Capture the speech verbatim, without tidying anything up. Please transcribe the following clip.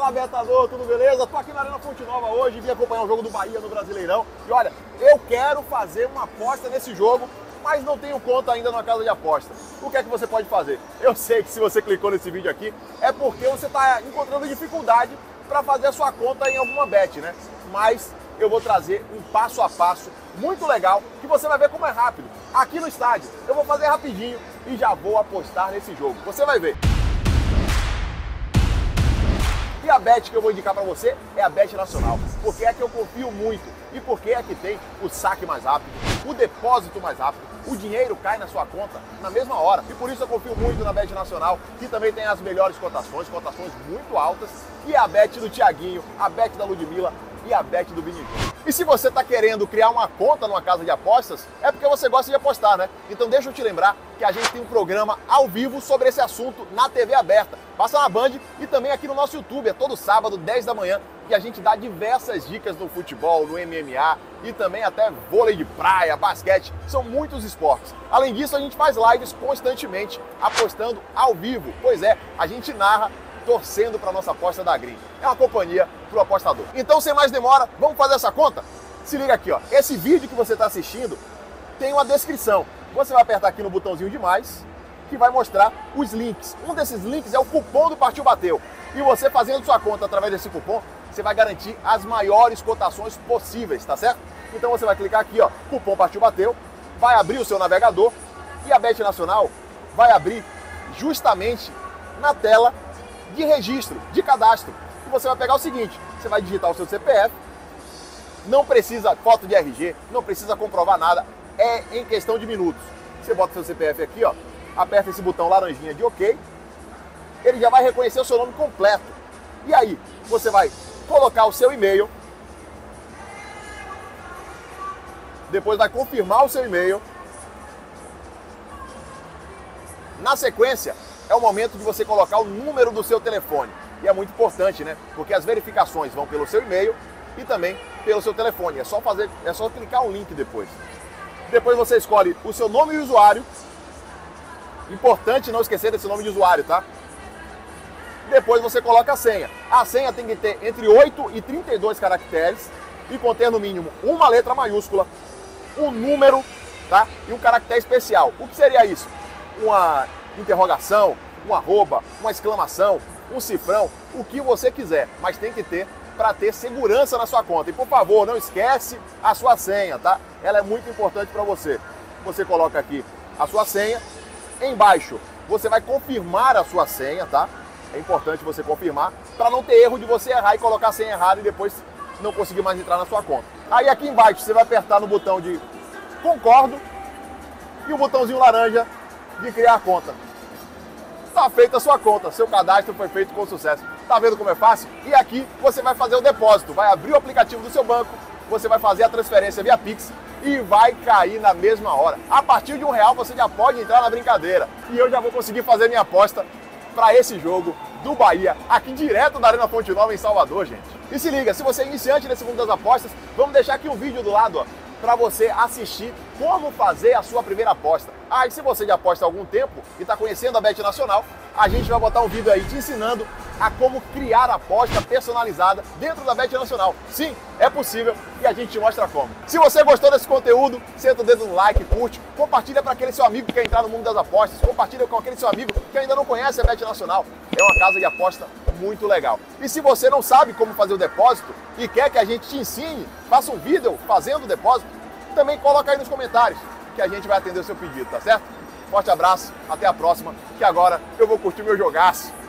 Fala, Betador, tudo beleza? Tô aqui na Arena Fonte Nova hoje, vim acompanhar o jogo do Bahia no Brasileirão. E olha, eu quero fazer uma aposta nesse jogo, mas não tenho conta ainda na casa de aposta. O que é que você pode fazer? Eu sei que se você clicou nesse vídeo aqui, é porque você está encontrando dificuldade para fazer a sua conta em alguma bet, né? Mas eu vou trazer um passo a passo muito legal, que você vai ver como é rápido. Aqui no estádio, eu vou fazer rapidinho e já vou apostar nesse jogo. Você vai ver. E a bet que eu vou indicar para você é a Bet Nacional, porque é que eu confio muito e porque é que tem o saque mais rápido, o depósito mais rápido, o dinheiro cai na sua conta na mesma hora. E por isso eu confio muito na Bet Nacional, que também tem as melhores cotações, cotações muito altas, e a bet do Thiaguinho, a bet da Ludmilla e a bet do Vini Júnior. E se você está querendo criar uma conta numa casa de apostas, é porque você gosta de apostar, né? Então deixa eu te lembrar que a gente tem um programa ao vivo sobre esse assunto na T V aberta. Passa na Band e também aqui no nosso YouTube, é todo sábado, dez da manhã, que a gente dá diversas dicas no futebol, no M M A e também até vôlei de praia, basquete, são muitos esportes. Além disso, a gente faz lives constantemente, apostando ao vivo. Pois é, a gente narra torcendo para nossa aposta da Green. É uma companhia para o apostador. Então, sem mais demora, vamos fazer essa conta? Se liga aqui, ó. Esse vídeo que você está assistindo tem uma descrição. Você vai apertar aqui no botãozinho de mais, que vai mostrar os links. Um desses links é o cupom do Partiu Bateu. E você fazendo sua conta através desse cupom, você vai garantir as maiores cotações possíveis, tá certo? Então você vai clicar aqui, ó, cupom Partiu Bateu, vai abrir o seu navegador e a Bet Nacional vai abrir justamente na tela de registro, de cadastro. E você vai pegar o seguinte, você vai digitar o seu C P F, não precisa foto de R G, não precisa comprovar nada, é em questão de minutos. Você bota o seu C P F aqui, ó, aperta esse botão laranjinha de OK, ele já vai reconhecer o seu nome completo. E aí, você vai colocar o seu e-mail, depois vai confirmar o seu e-mail. Na sequência, é o momento de você colocar o número do seu telefone. E é muito importante, né? Porque as verificações vão pelo seu e-mail e também pelo seu telefone. É só fazer, é só clicar o link depois. Depois você escolhe o seu nome de usuário. Importante não esquecer desse nome de usuário, tá? Depois você coloca a senha. A senha tem que ter entre oito e trinta e dois caracteres e conter no mínimo uma letra maiúscula, um número, tá? E um caractere especial. O que seria isso? Uma interrogação, um arroba, uma exclamação, um cifrão, o que você quiser, mas tem que ter para ter segurança na sua conta. E por favor, não esquece a sua senha, tá? Ela é muito importante para você. Você coloca aqui a sua senha, embaixo você vai confirmar a sua senha, tá? É importante você confirmar para não ter erro de você errar e colocar a senha errada e depois não conseguir mais entrar na sua conta. Aí aqui embaixo você vai apertar no botão de concordo e o botãozinho laranja de criar a conta. Está feita a sua conta, seu cadastro foi feito com sucesso. Tá vendo como é fácil? E aqui você vai fazer o depósito, vai abrir o aplicativo do seu banco, você vai fazer a transferência via Pix e vai cair na mesma hora. A partir de um real você já pode entrar na brincadeira. E eu já vou conseguir fazer minha aposta para esse jogo do Bahia, aqui direto da Arena Fonte Nova em Salvador, gente. E se liga, se você é iniciante nesse mundo das apostas, vamos deixar aqui um vídeo do lado, ó, para você assistir como fazer a sua primeira aposta. Ah, e se você já aposta há algum tempo e está conhecendo a Bet Nacional, a gente vai botar um vídeo aí te ensinando a como criar a aposta personalizada dentro da Bet Nacional. Sim, é possível e a gente te mostra como. Se você gostou desse conteúdo, senta o dedo no like, curte, compartilha para aquele seu amigo que quer entrar no mundo das apostas, compartilha com aquele seu amigo que ainda não conhece a Bet Nacional. É uma casa de aposta muito legal. E se você não sabe como fazer o depósito e quer que a gente te ensine, faça um vídeo fazendo o depósito, também coloca aí nos comentários que a gente vai atender o seu pedido, tá certo? Forte abraço, até a próxima, que agora eu vou curtir meu jogaço.